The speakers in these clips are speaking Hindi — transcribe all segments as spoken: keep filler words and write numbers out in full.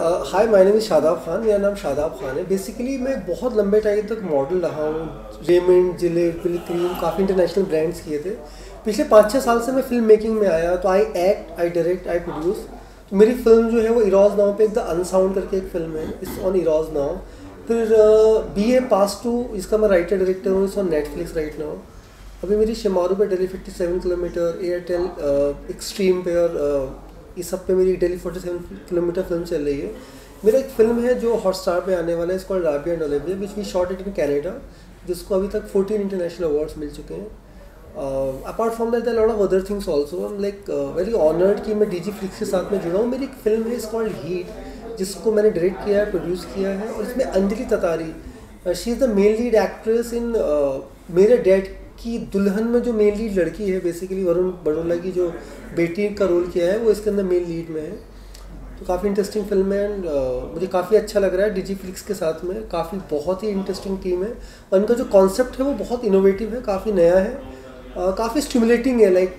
Hi, my name is Shadab Khan. मेरा नाम शादाब खान है। बेसिकली मैं बहुत लंबे टाइम तक मॉडल रहा हूँ। रेमंड, जिलेट, बिल क्रीम, काफ़ी इंटरनेशनल ब्रांड्स किए थे। पिछले पाँच छः साल से मैं फिल्म मेकिंग में आया, तो I act, I direct, I produce. तो मेरी फिल्म जो है वो इरोज नाउ पे, एक द अनसाउंड करके एक फिल्म है, इट्स ऑन इरोज नाउ। फिर बी ए पास टू, इसका मैं राइटर डायरेक्टर हूँ, it's on Netflix right now. अभी मेरी शिमारू पे daily fifty seven kilometre, Airtel Xstream पे और इस सब पे मेरी daily forty seven kilometre film चल रही है। मेरा एक फिल्म है जो हॉटस्टार पे आने वाला है, इसको Rabia and Olivia, which we shot it in Canada, जिसको अभी तक फोर्टीन इंटरनेशनल अवार्ड्स मिल चुके हैं। Apart from that, lot of other things also. I am like very honoured कि मैं डी जी फ्लिक्स के साथ में जुड़ा हूँ। मेरी एक फिल्म है, इस कॉल्ड हीट, जिसको मैंने डायरेक्ट किया है, प्रोड्यूस किया है, और इसमें Anjali Tatari, she is the main lead actress in मेरे डैड की दुल्हन में जो मेन लीड लड़की है, बेसिकली वरुण बड़ोला की जो बेटी का रोल किया है, वो इसके अंदर मेन लीड में है। तो काफ़ी इंटरेस्टिंग फिल्म है एंड uh, मुझे काफ़ी अच्छा लग रहा है डिजी फ्लिक्स के साथ में। काफ़ी बहुत ही इंटरेस्टिंग टीम है और उनका जो कॉन्सेप्ट है वो बहुत इनोवेटिव है, काफ़ी नया है, uh, काफ़ी स्टिमुलेटिंग है। लाइक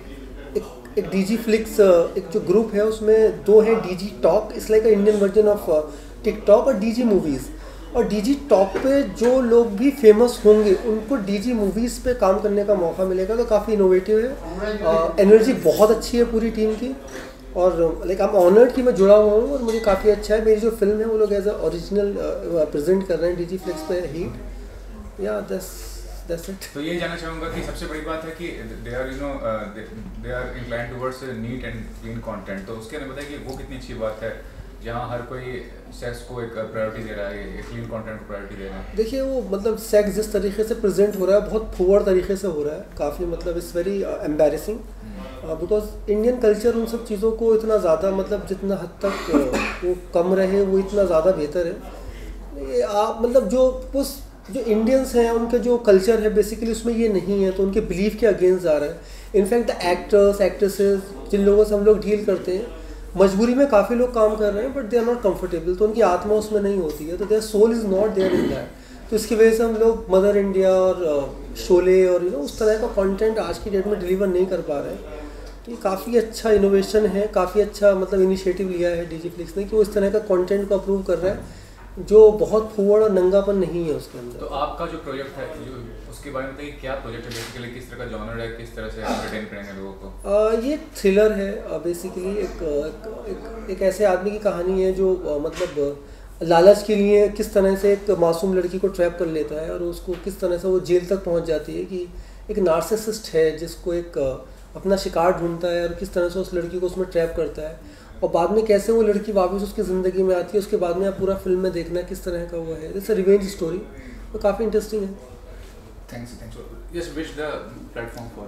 एक एक डिजी फ्लिक्स uh, एक जो ग्रुप है उसमें दो है, Digi talk, it's like a Indian version of TikTok, और डीजी मूवीज़। और डीजी टॉक पे जो लोग भी फेमस होंगे उनको डीजी मूवीज़ पे काम करने का मौका मिलेगा, तो काफ़ी इनोवेटिव है। एनर्जी uh, बहुत अच्छी है पूरी टीम की, और लाइक आई एम ऑनर्ड कि मैं जुड़ा हुआ हूँ और मुझे काफ़ी अच्छा है। मेरी जो फिल्म है वो लोग एज अ ओरिजिनल प्रेजेंट कर रहे हैं डीजी फ्लिक्स पे, hit. Yeah that's that's it. तो ये जानना चाहूँगा कि सबसे बड़ी बात है कि they are you know they are inclined towards neat and clean content, तो उसके अंदर बताइए कि वो कितनी अच्छी बात है जहाँ हर कोई सेक्स को एक प्रायोरिटी दे रहा है, क्लीन कंटेंट को प्रायोरिटी दे रहा है। देखिए वो मतलब सेक्स जिस तरीके से प्रेजेंट हो रहा है, बहुत फुअर तरीके से हो रहा है, काफ़ी मतलब it's very embarrassing, because Indian culture उन सब चीज़ों को इतना ज़्यादा, मतलब जितना हद तक uh, वो कम रहे वो इतना ज़्यादा बेहतर है। ये आप मतलब जो उस जो इंडियंस हैं उनके जो कल्चर है बेसिकली उसमें ये नहीं है, तो उनके बिलीफ के अगेंस्ट जा रहा है। इनफैक्ट द एक्टर्स, एक्ट्रेसेस, जिन लोगों से हम लोग डील करते हैं, मजबूरी में काफ़ी लोग काम कर रहे हैं, but they are not comfortable, तो उनकी आत्मा उसमें नहीं होती है, तो their soul is not there in that. तो इसकी वजह से हम लोग मदर इंडिया और शोले और यू नो उस तरह का कंटेंट आज की डेट में डिलीवर नहीं कर पा रहे हैं। तो ये काफ़ी अच्छा इनोवेशन है, काफ़ी अच्छा मतलब इनिशिएटिव लिया है डीजी फ्लिक्स ने कि वो इस तरह का कंटेंट को अप्रूव कर रहा है जो बहुत फुअर और नंगापन नहीं है उसके अंदर। तो आपका जो प्रोजेक्ट है जो उसके बारे में बताइए, क्या प्रोजेक्ट है बेसिकली, किस तरह का जॉनर है, किस तरह से एंटरटेन करेंगे लोगों को? uh, ये थ्रिलर है बेसिकली। एक, एक, एक एक ऐसे आदमी की कहानी है जो uh, मतलब लालच के लिए किस तरह से एक मासूम लड़की को ट्रैप कर लेता है और उसको किस तरह से वो जेल तक पहुंच जाती है। कि एक नार्सिसिस्ट है जिसको एक uh, अपना शिकार ढूंढता है और किस तरह से उस लड़की को उसमें ट्रैप करता है, और बाद में कैसे वो लड़की वापस उसकी ज़िंदगी में आती है। उसके बाद में आप पूरा फिल्म में देखना किस तरह का वो है। इट्स अ रिवेंज स्टोरी, तो काफ़ी इंटरेस्टिंग है। Thanks thanks just wish the platform for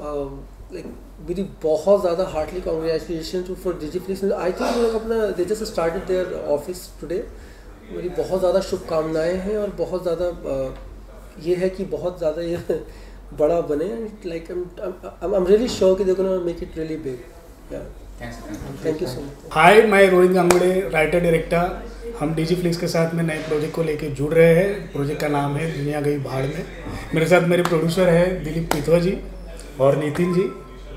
the like मेरी बहुत ज़्यादा heartily congratulation to for Digi flicks. I think वो लोग अपना they just started their office today. मेरी बहुत ज़्यादा शुभकामनाएं हैं और बहुत ज़्यादा uh, ये है कि बहुत ज़्यादा ये बड़ा बने। Like I am really sure कि they gonna make it really big. Yeah thank you so much. Hi, मैं रोहित गांगुड़े, राइटर डायरेक्टर। हम डीजी फ्लिक्स के साथ में नए प्रोजेक्ट को लेके जुड़ रहे हैं। प्रोजेक्ट का नाम है दुनिया गई भाड़ में। मेरे साथ मेरे प्रोड्यूसर है दिलीप पिथवा जी और नितिन जी।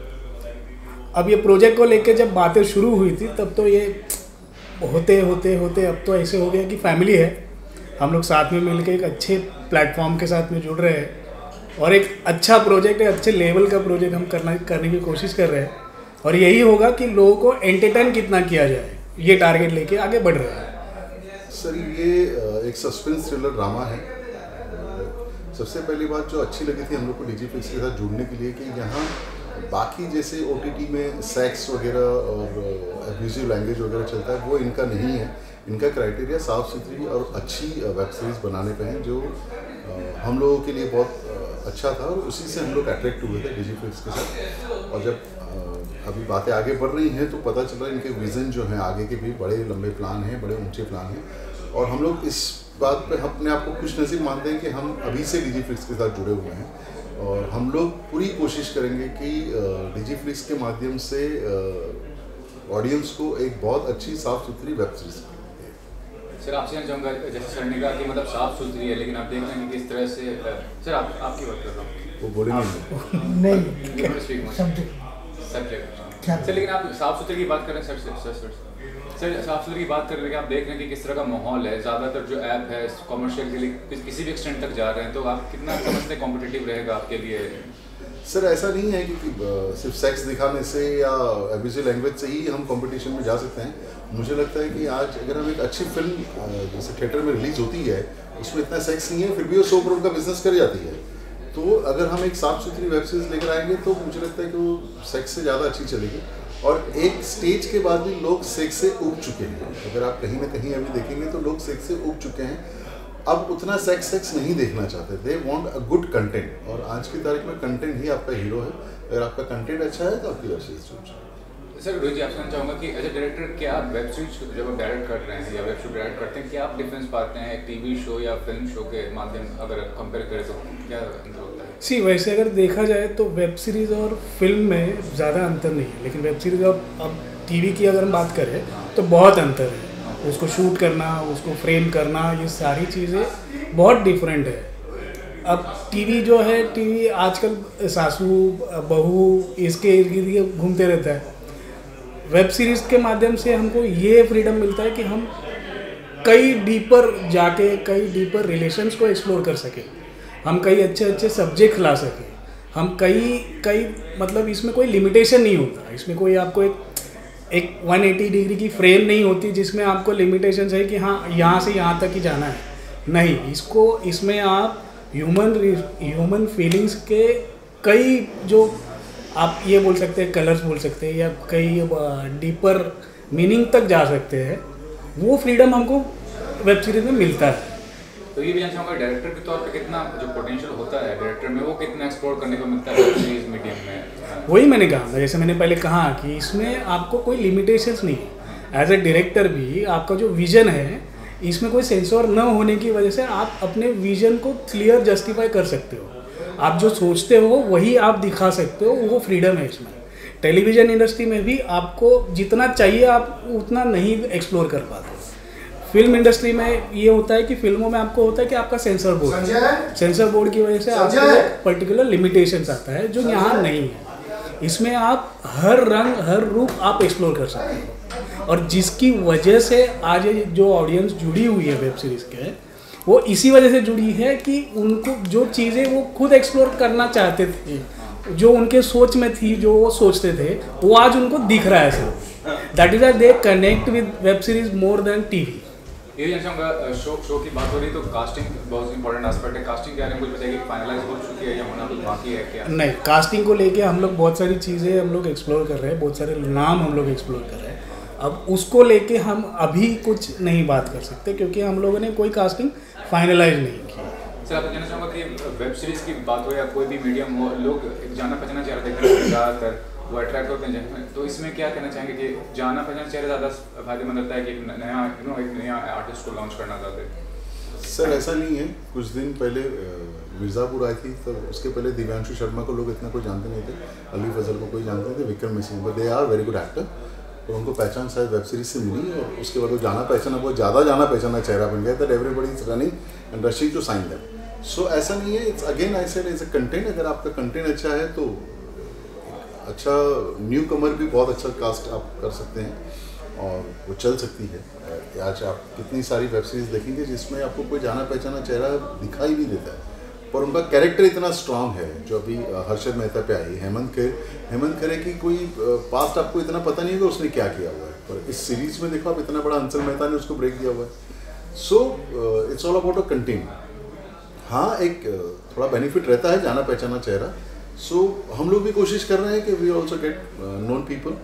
अब ये प्रोजेक्ट को लेके जब बातें शुरू हुई थी तब तो ये होते होते होते अब तो ऐसे हो गया कि फैमिली है। हम लोग साथ में मिलकर एक अच्छे प्लेटफॉर्म के साथ में जुड़ रहे हैं और एक अच्छा प्रोजेक्ट है, अच्छे लेवल का प्रोजेक्ट हम करना करने की कोशिश कर रहे हैं। और यही होगा कि लोगों को एंटरटेन कितना किया जाए, ये टारगेट लेके आगे बढ़ रहे हैं। सर ये एक सस्पेंस थ्रिलर ड्रामा है। सबसे पहली बात जो अच्छी लगी थी हम लोग को डीजी फ्लिक्स के साथ जुड़ने के लिए कि यहाँ बाकी जैसे ओटीटी में सेक्स वगैरह और एब्यूजिव लैंग्वेज वगैरह चलता है वो इनका नहीं है। इनका क्राइटेरिया साफ़ सुथरी और अच्छी वेब सीरीज़ बनाने पे हैं जो हम लोगों के लिए बहुत अच्छा था और उसी से हम लोग अट्रैक्ट हुए थे डीजी फ्लिक्स के साथ। और जब अभी बातें आगे बढ़ रही हैं तो पता चल रहा है इनके विज़न जो हैं आगे के भी बड़े लंबे प्लान हैं, बड़े ऊंचे प्लान हैं। और हम लोग इस बात पे अपने आप को खुश नसीब मानते हैं कि हम अभी से डीजी फ्लिक्स के साथ जुड़े हुए हैं और हम लोग पूरी कोशिश करेंगे कि डीजी फ्लिक्स के माध्यम से ऑडियंस को एक बहुत अच्छी साफ़ सुथरी वेब सीरीज। सर आपसे जानना चाहूँगा, जैसे सर ने कहा कि मतलब साफ़ सुथरी है, लेकिन आप देख रहे हैं कि किस तरह से सर आप आपकी बात कर रहा हूँ वो बोलेंगे नहीं सब्जेक्ट सर, लेकिन आप साफ़ सुथरे की बात कर रहे हैं सर से सर सर सर साफ सुथरी की बात कर रहे हैं कि आप देख रहे हैं कि किस तरह का माहौल है, ज़्यादातर जो ऐप है कॉमर्शियल के लिए किसी भी एक्सटेंट तक जा रहे हैं, तो आप कितना समझते हैं कॉम्पिटिटिव रहेगा आपके लिए? सर ऐसा नहीं है कि, कि सिर्फ सेक्स दिखाने से या एब्यूजिव लैंग्वेज से ही हम कंपटीशन में जा सकते हैं। मुझे लगता है कि आज अगर हम एक अच्छी फिल्म जैसे थिएटर में रिलीज होती है, उसमें इतना सेक्स नहीं है, फिर भी वो सौ करोड़ का बिजनेस कर जाती है। तो अगर हम एक साफ सुथरी वेब सीरीज लेकर आएंगे तो मुझे लगता है कि वो सेक्स से ज़्यादा अच्छी चलेगी। और एक स्टेज के बाद भी लोग सेक्स से उब चुके हैं। अगर आप कहीं ना कहीं अभी देखेंगे तो लोग सेक्स से उब चुके हैं, अब उतना सेक्स सेक्स नहीं देखना चाहते, they want a good content. और आज की तारीख में कंटेंट ही आपका हीरो है। अगर आपका कंटेंट अच्छा है तो आपकी वेब सीरीज चलती है। सर रोहित जी, आपसे जानना चाहूँगा कि एज ए डायरेक्टर क्या आप वेब सीरीज जब आप डायरेक्ट कर रहे हैं या वेब शो डायरेक्ट करते हैं, क्या आप डिफरेंस पाते हैं टीवी शो या फिल्म शो के माध्यम अगर कंपेयर करें तो क्या अंतर होता है? सी वैसे अगर देखा जाए तो वेब सीरीज़ और फिल्म में ज़्यादा अंतर नहीं है, लेकिन वेब सीरीज़ अब अब टीवी की अगर हम बात करें तो बहुत अंतर है। उसको शूट करना, उसको फ्रेम करना, ये सारी चीज़ें बहुत डिफरेंट है। अब टीवी जो है, टीवी आजकल सासू बहू इसके इर्द गिर्द घूमते रहता है। वेब सीरीज़ के माध्यम से हमको ये फ्रीडम मिलता है कि हम कई डीपर जाके कई डीपर रिलेशंस को एक्सप्लोर कर सकें, हम कई अच्छे अच्छे सब्जेक्ट ला सकें, हम कई कई मतलब इसमें कोई लिमिटेशन नहीं होता। इसमें कोई आपको एक एक एक सौ अस्सी डिग्री की फ्रेम नहीं होती जिसमें आपको लिमिटेशन है कि हाँ यहाँ से यहाँ तक ही जाना है। नहीं, इसको इसमें आप ह्यूमन ह्यूमन फीलिंग्स के कई जो आप ये बोल सकते हैं कलर्स बोल सकते हैं या कई डीपर मीनिंग तक जा सकते हैं, वो फ्रीडम हमको वेब सीरीज में मिलता है। तो ये भी जानना चाहूँगा डायरेक्टर के तौर पे कितना जो पोटेंशियल होता है डायरेक्टर में, वो कितना एक्सप्लोर करने को मिलता है वेब सीरीज मीडियम में? वही मैंने कहा, जैसे मैंने पहले कहा कि इसमें आपको कोई लिमिटेशंस नहीं है। एज ए डायरेक्टर भी आपका जो विजन है, इसमें कोई सेंसर न होने की वजह से आप अपने विजन को क्लियर जस्टिफाई कर सकते हो। आप जो सोचते हो वही आप दिखा सकते हो, वो फ्रीडम है इसमें। टेलीविज़न इंडस्ट्री में भी आपको जितना चाहिए आप उतना नहीं एक्सप्लोर कर पाते। फिल्म इंडस्ट्री में ये होता है कि फिल्मों में आपको होता है कि आपका सेंसर बोर्ड सेंसर बोर्ड की वजह से आपको एक पर्टिकुलर लिमिटेशंस आता है जो यहाँ नहीं है। इसमें आप हर रंग हर रूप आप एक्सप्लोर कर सकते हो, और जिसकी वजह से आज जो ऑडियंस जुड़ी हुई है वेब सीरीज़ के, वो इसी वजह से जुड़ी है कि उनको जो चीज़ें वो खुद एक्सप्लोर करना चाहते थे, जो उनके सोच में थी, जो वो सोचते थे, वो आज उनको दिख रहा है sir. That is they connect with web series more than TV. ये जानना चाहूँगा, शो शो की बात हो रही तो कास्टिंग बहुत इंपॉर्टेंट एस्पेक्ट है। कास्टिंग क्या है, कुछ बताइए कि फाइनलाइज हो चुकी है या होना कुछ बाकी है क्या? नहीं, कास्टिंग को लेके हम लोग बहुत सारी चीज़ें हम लोग एक्सप्लोर कर रहे हैं, बहुत सारे नाम हम लोग एक्सप्लोर कर रहे हैं। अब उसको लेके हम अभी कुछ नहीं बात कर सकते क्योंकि हम लोगों ने कोई कास्टिंग फाइनलाइज नहीं की। सर आप कहना चाहूँगा कि वेब सीरीज़ की बात हो या कोई भी मीडियम हो, लोग जाना पहचाना चेहरा देखने में ज़्यादातर वो अट्रैक्ट होते हैं, तो इसमें क्या कहना चाहेंगे कि जाना पहचाना चेहरा ज़्यादा फायदेमंद होता है कि नया यू नो एक नया आर्टिस्ट को लॉन्च करना चाहते हैं? सर ऐसा नहीं है। कुछ दिन पहले मिर्ज़ापुर आई थी, तो उसके पहले दिव्यांशु शर्मा को लोग इतना कोई जानते नहीं थे, अली फजल को कोई जानते थे, विक्रम मिसिंग, but they are very good actor. और उनको पहचान शायद वेब सीरीज से मिली, और उसके बाद वो जाना पहचाना बहुत ज़्यादा जाना पहचाना चेहरा बन गया, that everybody is running and rushing to sign that. So ऐसा नहीं है, it's again I said it's a content. अगर आपका कंटेंट अच्छा है तो अच्छा न्यू कमर भी बहुत अच्छा कास्ट आप कर सकते हैं और वो चल सकती है। आज आप कितनी सारी वेब सीरीज देखेंगे जिसमें आपको कोई जाना पहचाना चेहरा दिखाई नहीं देता है, पर उनका कैरेक्टर इतना स्ट्रांग है। जो अभी हर्षद मेहता पे आई हेमंत खेर, हेमंत खेरे की कोई पास्ट आपको इतना पता नहीं होगा उसने क्या किया हुआ है, पर इस सीरीज में देखो आप इतना बड़ा अंचल मेहता ने उसको ब्रेक दिया हुआ है। So it's all about a content. हाँ, एक थोड़ा बेनिफिट रहता है जाना पहचाना चेहरा। सो so, हम लोग भी कोशिश कर रहे हैं कि we also get known people.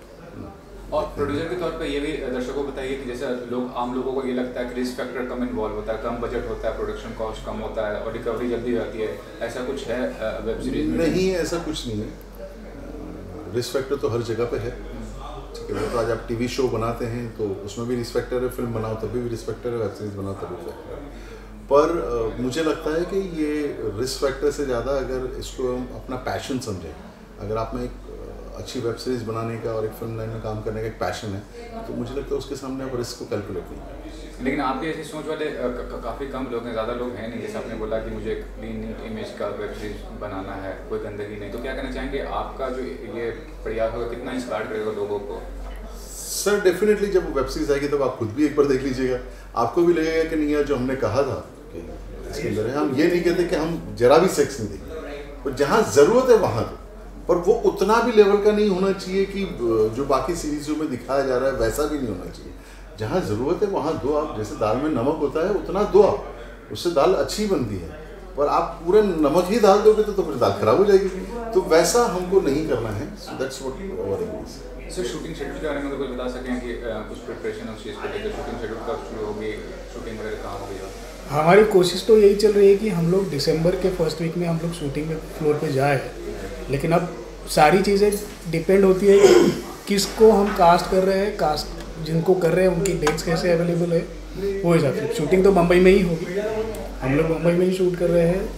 और प्रोड्यूसर के तौर पे ये भी दर्शकों को बताइए कि जैसे लोग आम लोगों को ये लगता है कि रिस्क फैक्टर कम इन्वॉल्व होता है, कम बजट होता है, प्रोडक्शन कॉस्ट कम होता है और रिकवरी जल्दी हो जाती है, ऐसा कुछ है वेब सीरीज में? नहीं, ऐसा कुछ नहीं है। रिस्क फैक्टर तो हर जगह पे है, ठीक है। तो आज आप टीवी शो बनाते हैं तो उसमें भी रिस्क फैक्टर है, फिल्म बनाओ तभी भी रिस्क फैक्टर है, वेब सीरीज बनाओ तभी भी फैक्टर है। पर uh, मुझे लगता है कि ये रिस्क फैक्टर से ज़्यादा अगर इसको हम अपना पैशन समझें, अगर आप में एक अच्छी वेब सीरीज़ बनाने का और एक फिल्म लाइन में काम करने का एक पैशन है, तो मुझे लगता है उसके सामने आप रिस्क को कैलकुलेट नहीं करें। लेकिन आपके ऐसी सोच वाले काफ़ी कम लोग हैं, ज़्यादा लोग हैं नहीं। जैसे आपने बोला कि मुझे क्लीन नीट इमेज का वेब सीरीज बनाना है, कोई गंदगी नहीं, तो क्या कहना चाहेंगे आपका जो ये प्रयास होगा कितना इंस्पायर करेगा लोगों को? सर डेफिनेटली जब वेब सीरीज आएगी तब आप खुद भी एक बार देख लीजिएगा, आपको भी लगेगा कि नहीं यार जो हमने कहा था कि इसके अंदर है। हम ये नहीं कहते कि हम जरा भी सेक्स नहीं देंगे, और जहाँ ज़रूरत है वहाँ दो, पर वो उतना भी लेवल का नहीं होना चाहिए कि जो बाकी सीरीजों में दिखाया जा रहा है वैसा भी नहीं होना चाहिए। जहाँ ज़रूरत है वहाँ दो आप, जैसे दाल में नमक होता है उतना दो आप, उससे दाल अच्छी बनती है। पर आप पूरा नमक ही डाल दोगे तो, तो फिर दाल खराब हो जाएगी, तो वैसा हमको नहीं करना है। So that's what our aim is. Sir shooting schedule के बारे में तो कुछ बता सकें कि कुछ प्रिपरेशन उस चीज़ को लेकर, शूटिंग शेड्यूल कब शुरू होगी, शूटिंग वगैरह कहाँ होगी? हमारी कोशिश तो यही चल रही है कि हम लोग दिसंबर के फर्स्ट वीक में हम लोग शूटिंग में फ्लोर पे जाए, लेकिन अब सारी चीज़ें डिपेंड होती है कि किसको हम कास्ट कर रहे हैं, कास्ट जिनको कर रहे हैं उनकी डेट्स कैसे अवेलेबल है, वो हिसाब से। शूटिंग तो मुंबई में ही होगी, हम लोग मुंबई में ही शूट कर रहे हैं।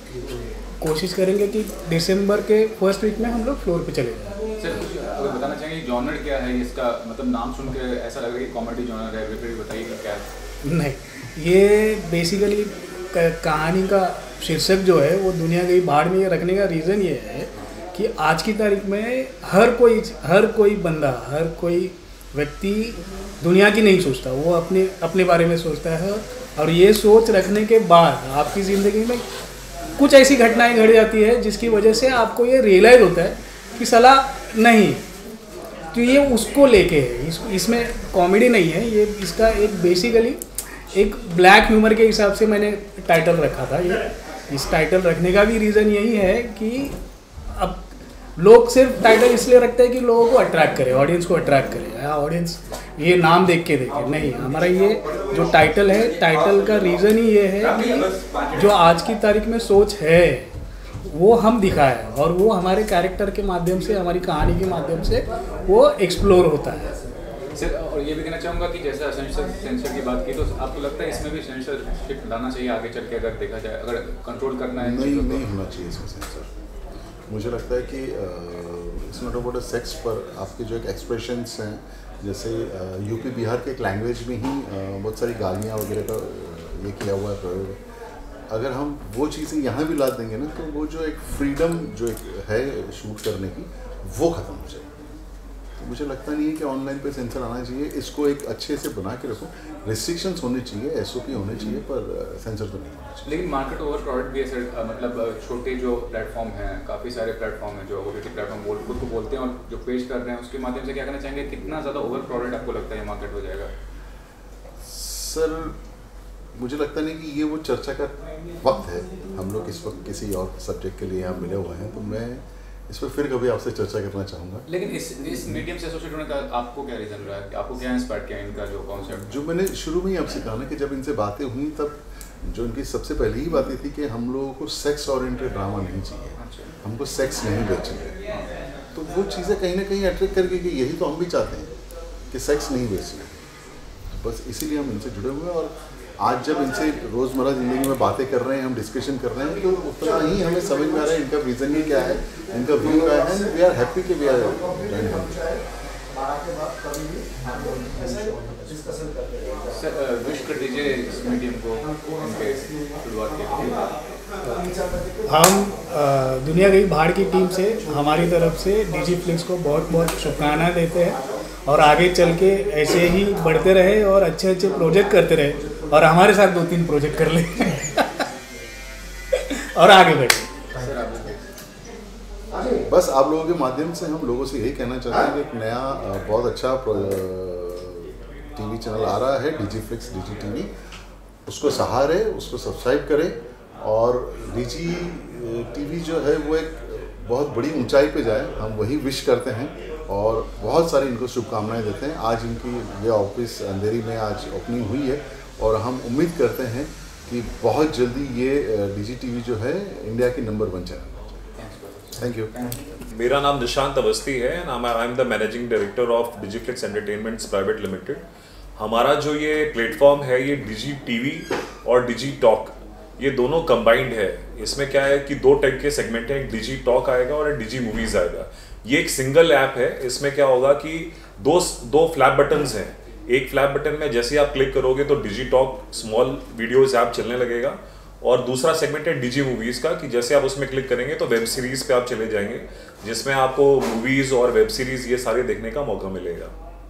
कोशिश करेंगे कि दिसंबर के फर्स्ट वीक में हम लोग फ्लोर पे चले जाएं। सर कुछ अगर बताना चाहेंगे जॉनर क्या है इसका, मतलब नाम सुन के ऐसा लग रहा है कि कॉमेडी जॉनर है, फिर बताइए कि क्या है? नहीं, ये बेसिकली कहानी का शीर्षक जो है वो दुनिया गई भाड़ में ये रखने का रीज़न ये है कि आज की तारीख में हर कोई हर कोई बंदा, हर कोई व्यक्ति दुनिया की नहीं सोचता, वो अपने अपने बारे में सोचता है। और ये सोच रखने के बाद आपकी ज़िंदगी में कुछ ऐसी घटनाएं घट जाती है जिसकी वजह से आपको ये रियलाइज़ होता है कि साला नहीं, तो ये उसको लेके है। इस, इसमें कॉमेडी नहीं है, ये इसका एक बेसिकली एक ब्लैक ह्यूमर के हिसाब से मैंने टाइटल रखा था। ये इस टाइटल रखने का भी रीज़न यही है कि अब लोग सिर्फ टाइटल इसलिए रखते हैं कि लोगों को अट्रैक्ट करे, ऑडियंस को अट्रैक्ट करे, ऑडियंस ये नाम देख के देखे। नहीं, हमारा ये जो टाइटल है, टाइटल का रीज़न ही ये है कि जो आज की तारीख में सोच है वो हम दिखाएं, और वो हमारे कैरेक्टर के माध्यम से, हमारी कहानी के माध्यम से वो एक्सप्लोर होता है। सर और ये भी कहना चाहूँगा कि जैसे सेंसर सेंसर की बात की, तो आपको लगता है इसमें भी सेंसरशिप लाना चाहिए आगे चल के, अगर देखा जाए, अगर कंट्रोल करना है? नहीं, नहीं होना चाहिए इसमें सेंसर। मुझे लगता है कि it's not about a sex, पर आपके जो एक एक्सप्रेशंस हैं, जैसे यूपी बिहार के एक लैंग्वेज में ही बहुत सारी गालियाँ वगैरह का ये किया हुआ है प्रयोग। अगर हम वो चीज़ें यहाँ भी ला देंगे ना, तो वो जो एक फ्रीडम जो एक है शूट करने की, वो ख़त्म हो जाएगी। तो मुझे लगता नहीं है कि ऑनलाइन पे सेंसर आना चाहिए। इसको एक अच्छे से बना के रखो, रिस्ट्रिक्शंस होने चाहिए, एसओपी होने चाहिए, पर सेंसर तो नहीं होना चाहिए। लेकिन मार्केट ओवर क्राउडेड भी है सर, मतलब छोटे जो प्लेटफॉर्म हैं, काफ़ी सारे प्लेटफॉर्म हैं जो ओटीटी प्लेटफॉर्म बोल खुद को बोलते हैं और जो पेश कर रहे हैं, उसके माध्यम से क्या कहना चाहेंगे, कितना ज़्यादा ओवर क्राउडेड आपको लगता है ये मार्केट हो जाएगा? सर मुझे लगता नहीं कि ये वो चर्चा का वक्त है। हम लोग इस वक्त किसी और सब्जेक्ट के लिए यहाँ मिले हुए हैं, तो मैं इस पर फिर कभी आपसे चर्चा करना चाहूँगा। लेकिन इस इस मीडियम से एसोसिएट होने का आपको क्या रीज़न रहा है, आपको क्या इंस्पायर किया इनका जो कॉन्सेप्ट? जो मैंने शुरू में ही आपसे कहा ना कि जब इनसे बातें हुई, तब जो इनकी सबसे पहली ही बातें थी कि हम लोगों को सेक्स ओरिएंटेड ड्रामा नहीं चाहिए, हमको सेक्स नहीं बेचना। तो वो चीज़ें कहीं ना कहीं अट्रैक्ट करके कि यही तो हम भी चाहते हैं कि सेक्स नहीं बेचना, बस इसीलिए हम इनसे जुड़े हुए हैं। और आज जब इनसे रोज़मर्रा ज़िंदगी में बातें कर रहे हैं, हम डिस्कशन कर रहे हैं, तो उतना ही हमें समझ में आ रहा है इनका विज़न ही क्या है, इनका व्यू क्या है। वी आर हैप्पी कि वी आर जॉइन हम। सर विश कर दीजिए इस मीडियम को इनके शुरुआत के। हम दुनिया गई भाड़ की टीम से, हमारी तरफ से डीजी फ्लिक्स को बहुत बहुत शुभकामनाएं देते हैं, और आगे चल के ऐसे ही बढ़ते रहे और अच्छे अच्छे प्रोजेक्ट करते रहे, और हमारे साथ दो तीन प्रोजेक्ट कर ले और आगे बढ़े। बस आप लोगों के माध्यम से हम लोगों से यही कहना चाहते हैं कि एक नया बहुत अच्छा टीवी चैनल आ रहा है, डीजी फ्लिक्स डीजी टीवी, उसको सहारे, उसको सब्सक्राइब करें। और डीजी टीवी जो है वो एक बहुत बड़ी ऊंचाई पे जाए, हम वही विश करते हैं और बहुत सारी इनको शुभकामनाएं देते हैं। आज इनकी ये ऑफिस अंधेरी में आज ओपनिंग हुई है, और हम उम्मीद करते हैं कि बहुत जल्दी ये डीजी टीवी जो है इंडिया की number one channel. Thank you. मेरा नाम निशांत अवस्थी है, I am the managing director of Digiflicks entertainments private limited. हमारा जो ये प्लेटफॉर्म है, ये डिजी टीवी और डिजी टॉक, ये दोनों कंबाइंड है। इसमें क्या है कि दो टाइप के सेगमेंट हैं, एक डिजी टॉक आएगा और एक डिजी मूवीज आएगा। ये एक सिंगल ऐप है। इसमें क्या होगा कि दो दो फ्लैप बटन्स हैं। एक फ्लैप बटन में जैसे आप क्लिक करोगे तो Digi talk small videos app चलने लगेगा, और दूसरा सेगमेंट है डिजी मूवीज का, कि जैसे आप उसमें क्लिक करेंगे तो वेब सीरीज पे आप चले जाएंगे, जिसमें आपको मूवीज और वेब सीरीज ये सारे देखने का मौका मिलेगा।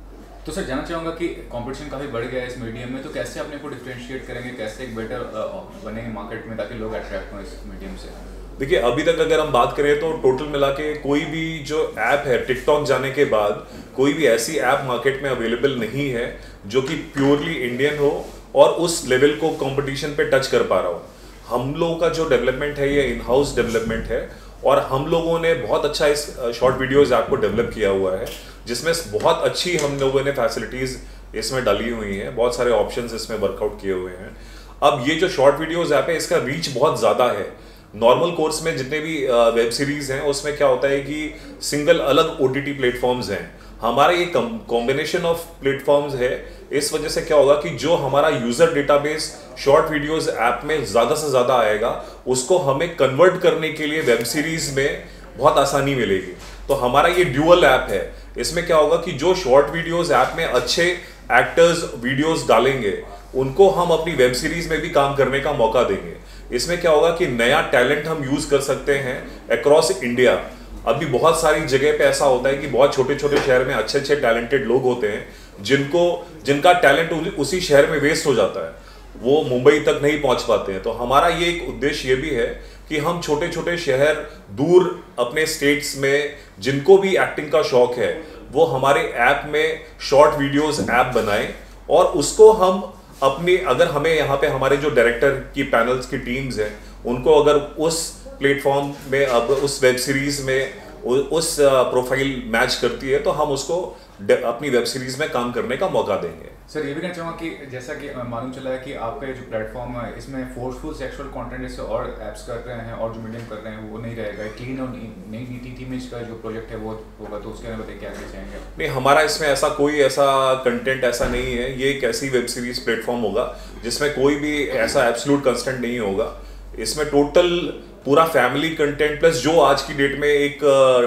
तो सर जानना चाहूँगा कि कंपटीशन काफ़ी बढ़ गया है इस मीडियम में, तो कैसे अपने को डिफरेंशिएट करेंगे, कैसे एक बेटर बनेंगे मार्केट में ताकि लोग अट्रैक्ट हों इस मीडियम से? देखिए अभी तक अगर हम बात करें तो टोटल मिला के कोई भी जो ऐप है टिकटॉक जाने के बाद कोई भी ऐसी ऐप मार्केट में अवेलेबल नहीं है जो कि प्योरली इंडियन हो और उस लेवल को कंपटीशन पे टच कर पा रहा हो। हम लोगों का जो डेवलपमेंट है ये इन हाउस डेवलपमेंट है और हम लोगों ने बहुत अच्छा इस शॉर्ट वीडियोस ऐप को डेवलप किया हुआ है जिसमें बहुत अच्छी हम लोगों ने फैसिलिटीज इसमें डाली हुई हैं, बहुत सारे ऑप्शंस इसमें वर्कआउट किए हुए हैं। अब ये जो शॉर्ट वीडियोस ऐप है इसका रीच बहुत ज़्यादा है। नॉर्मल कोर्स में जितने भी वेब सीरीज हैं उसमें क्या होता है कि सिंगल अलग ओटीटी प्लेटफॉर्म्स हैं, हमारा ये कॉम्बिनेशन ऑफ प्लेटफॉर्म्स है। इस वजह से क्या होगा कि जो हमारा user database short videos app में ज़्यादा से ज़्यादा आएगा उसको हमें कन्वर्ट करने के लिए वेब सीरीज में बहुत आसानी मिलेगी। तो हमारा ये ड्यूअल ऐप है, इसमें क्या होगा कि जो शॉर्ट वीडियोस ऐप में अच्छे एक्टर्स वीडियोस डालेंगे उनको हम अपनी वेब सीरीज में भी काम करने का मौका देंगे। इसमें क्या होगा कि नया टैलेंट हम यूज कर सकते हैं अक्रॉस इंडिया। अभी बहुत सारी जगह पे ऐसा होता है कि बहुत छोटे छोटे शहर में अच्छे अच्छे टैलेंटेड लोग होते हैं जिनको जिनका टैलेंट उसी शहर में वेस्ट हो जाता है, वो मुंबई तक नहीं पहुंच पाते हैं। तो हमारा ये एक उद्देश्य ये भी है कि हम छोटे छोटे शहर दूर अपने स्टेट्स में जिनको भी एक्टिंग का शौक है वो हमारे ऐप में शॉर्ट वीडियोस ऐप बनाएं और उसको हम अपनी, अगर हमें यहाँ पे हमारे जो डायरेक्टर की पैनल्स की टीम्स हैं उनको अगर उस प्लेटफॉर्म में अब उस वेब सीरीज में उस प्रोफाइल मैच करती है तो हम उसको अपनी वेब सीरीज में काम करने का मौका देंगे। सर ये भी कहना चाहूँगा कि जैसा कि मालूम चला है कि आपका जो प्लेटफॉर्म है इसमें फोर्सफुल सेक्सुअल कंटेंट जैसे और ऐप्स कर रहे हैं और जो मीडियम कर रहे हैं वो नहीं रहेगा, क्लीन और नई नीति इमेज का जो प्रोजेक्ट है वो होगा, तो उसके बारे में बताइए क्या कहना चाहेंगे? नहीं, हमारा इसमें ऐसा कोई ऐसा कंटेंट ऐसा नहीं है। ये एक ऐसी वेब सीरीज प्लेटफॉर्म होगा जिसमें कोई भी ऐसा एब्सोल्यूट कंस्टेंट नहीं होगा। इसमें टोटल पूरा फैमिली कंटेंट प्लस जो आज की डेट में एक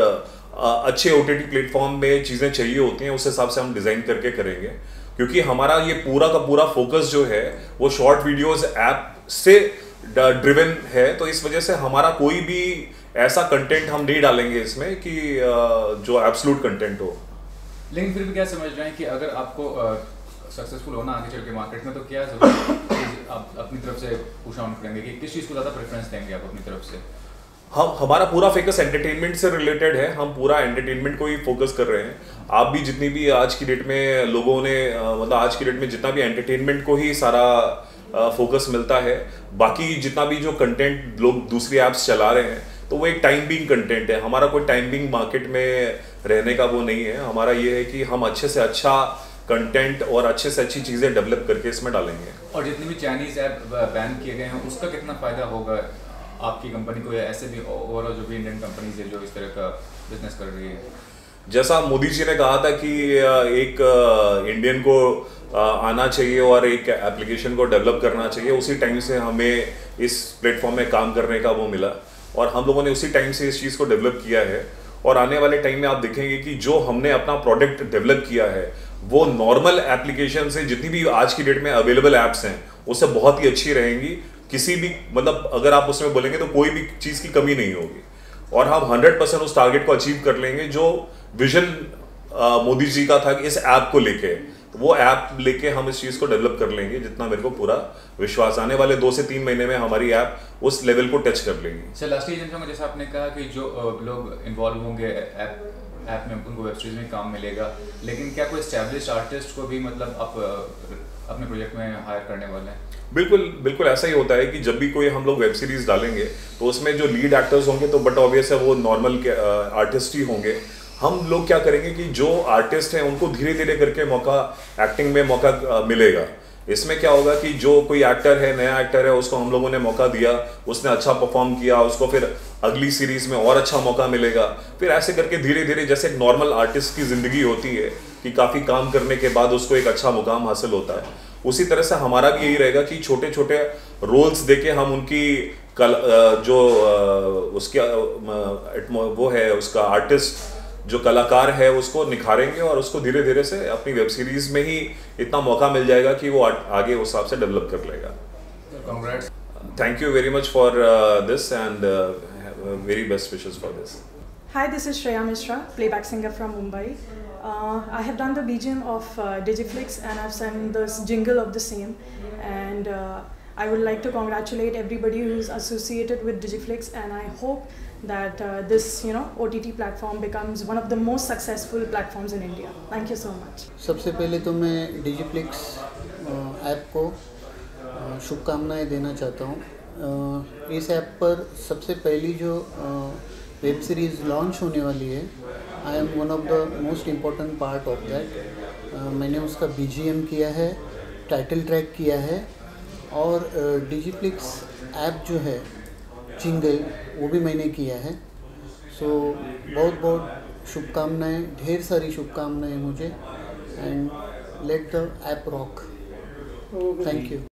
अच्छे ओटीटी प्लेटफॉर्म में चीज़ें चाहिए होती हैं उस हिसाब से हम डिज़ाइन करके करेंगे, क्योंकि हमारा ये पूरा का पूरा फोकस जो है वो शॉर्ट वीडियोस ऐप से ड्रिवन है। तो इस वजह से हमारा कोई भी ऐसा कंटेंट हम नहीं डालेंगे इसमें कि जो एब्सोल्यूट कंटेंट हो। लेकिन फिर भी क्या समझ रहे हैं कि अगर आपको सक्सेसफुल होना आगे चल के मार्केट में तो क्या जरूरत आप अपनी तरफ से पुश ऑन करेंगे कि किस चीज़ को ज़्यादा प्रेफरेंस देंगे आप अपनी तरफ से? हम हमारा पूरा फोकस एंटरटेनमेंट से रिलेटेड है, हम पूरा एंटरटेनमेंट को ही फोकस कर रहे हैं। आप भी जितनी भी आज की डेट में लोगों ने मतलब आज की डेट में जितना भी एंटरटेनमेंट को ही सारा फोकस मिलता है, बाकी जितना भी जो कंटेंट लोग दूसरी ऐप्स चला रहे हैं तो वो एक टाइम बिंग कंटेंट है। हमारा कोई टाइम बिंग मार्केट में रहने का वो नहीं है। हमारा ये है कि हम अच्छे से अच्छा कंटेंट और अच्छे से अच्छी चीज़ें डेवलप करके इसमें डालेंगे। और जितने भी चाइनीज ऐप बैन किए गए हैं उसका कितना फ़ायदा होगा आपकी कंपनी को या ऐसे भी ओवरऑल जो भी इंडियन कंपनीज है जो इस तरह का बिजनेस कर रही है? जैसा मोदी जी ने कहा था कि एक इंडियन को आना चाहिए और एक एप्लीकेशन को डेवलप करना चाहिए, उसी टाइम से हमें इस प्लेटफॉर्म में काम करने का वो मिला और हम लोगों ने उसी टाइम से इस चीज़ को डेवलप किया है। और आने वाले टाइम में आप देखेंगे कि जो हमने अपना प्रोडक्ट डेवलप किया है वो नॉर्मल एप्लीकेशन से जितनी भी आज की डेट में अवेलेबल ऐप्स हैं उससे बहुत ही अच्छी रहेंगी। किसी भी मतलब अगर आप उसमें बोलेंगे तो कोई भी चीज़ की कमी नहीं होगी और हम हंड्रेड परसेंट उस टारगेट को अचीव कर लेंगे जो विजन मोदी जी का था कि इस ऐप को लेके, तो वो ऐप लेके हम इस चीज़ को डेवलप कर लेंगे। जितना मेरे को पूरा विश्वास, आने वाले दो से तीन महीने में हमारी ऐप उस लेवल को टच कर लेंगी। सर लास्ट ईयर में जैसा आपने कहा कि जो लोग इन्वॉल्व होंगे ऐप ऐप में उनको वेब सीरीज में काम मिलेगा, लेकिन क्या कोई एस्टैब्लिश्ड आर्टिस्ट को भी मतलब आप अपने प्रोजेक्ट में हायर करने वाले हैं? बिल्कुल बिल्कुल ऐसा ही होता है कि जब भी कोई हम लोग वेब सीरीज डालेंगे तो उसमें जो लीड एक्टर्स होंगे तो बट ऑब्वियस है वो नॉर्मल आर्टिस्ट ही होंगे। हम लोग क्या करेंगे कि जो आर्टिस्ट हैं उनको धीरे धीरे करके मौका एक्टिंग में मौका मिलेगा। इसमें क्या होगा कि जो कोई एक्टर है, नया एक्टर है, उसको हम लोगों ने मौका दिया, उसने अच्छा परफॉर्म किया, उसको फिर अगली सीरीज में और अच्छा मौका मिलेगा। फिर ऐसे करके धीरे धीरे जैसे एक नॉर्मल आर्टिस्ट की जिंदगी होती है कि काफ़ी काम करने के बाद उसको एक अच्छा मुकाम हासिल होता है, उसी तरह से हमारा भी यही रहेगा कि छोटे छोटे रोल्स देके हम उनकी कल जो उसके वो है उसका आर्टिस्ट जो कलाकार है उसको निखारेंगे और उसको धीरे धीरे से अपनी वेब सीरीज में ही इतना मौका मिल जाएगा कि वो आगे उस हिसाब से डेवलप कर लेगा। Congrats. Thank you very much for uh, this and uh, very best wishes for this. Hi, this is Shreya Mishra, playback singer from Mumbai. Uh, I have done the B G M of uh, Digiflix and I've sung the jingle of the same. And uh, I would like to congratulate everybody who's associated with Digiflix, and I hope that uh, this, you know, O T T platform becomes one of the most successful platforms in India. Thank you so much. सबसे पहले तो मैं डिजिफ्लिक्स ऐप को शुभकामनाएं देना चाहता हूँ। इस ऐप पर सबसे पहली जो वेब सीरीज़ लॉन्च होने वाली है, I am one of the most important part of that. मैंने उसका बी जी एम किया है, टाइटल ट्रैक किया है, और डिजिफ्लिक्स ऐप जो है जिंगल वो भी मैंने किया है। सो so, बहुत बहुत शुभकामनाएं, ढेर सारी शुभकामनाएं मुझे, and let the app rock. Thank you.